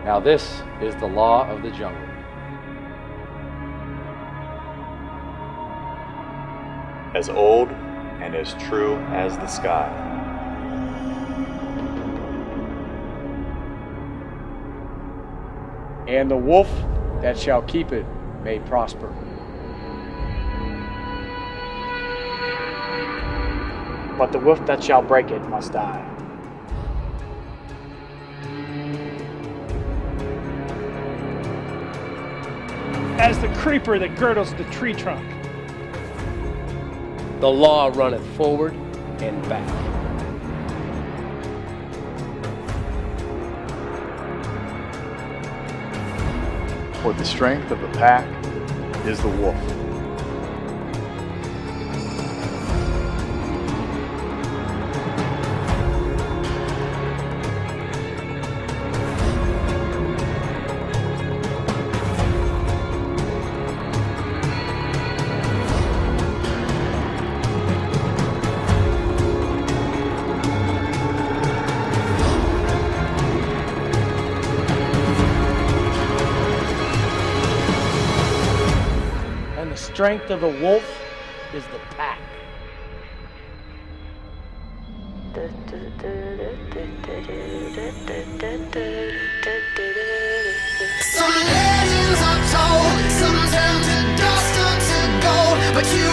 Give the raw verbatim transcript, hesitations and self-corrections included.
Now this is the law of the jungle. As old and as true as the sky. And the wolf that shall keep it may prosper. But the wolf that shall break it must die. As the creeper that girdles the tree trunk. The law runneth forward and back. For the strength of the pack is the wolf. And the strength of the wolf is the pack. Some legends are told, some turn to dust or to gold, but you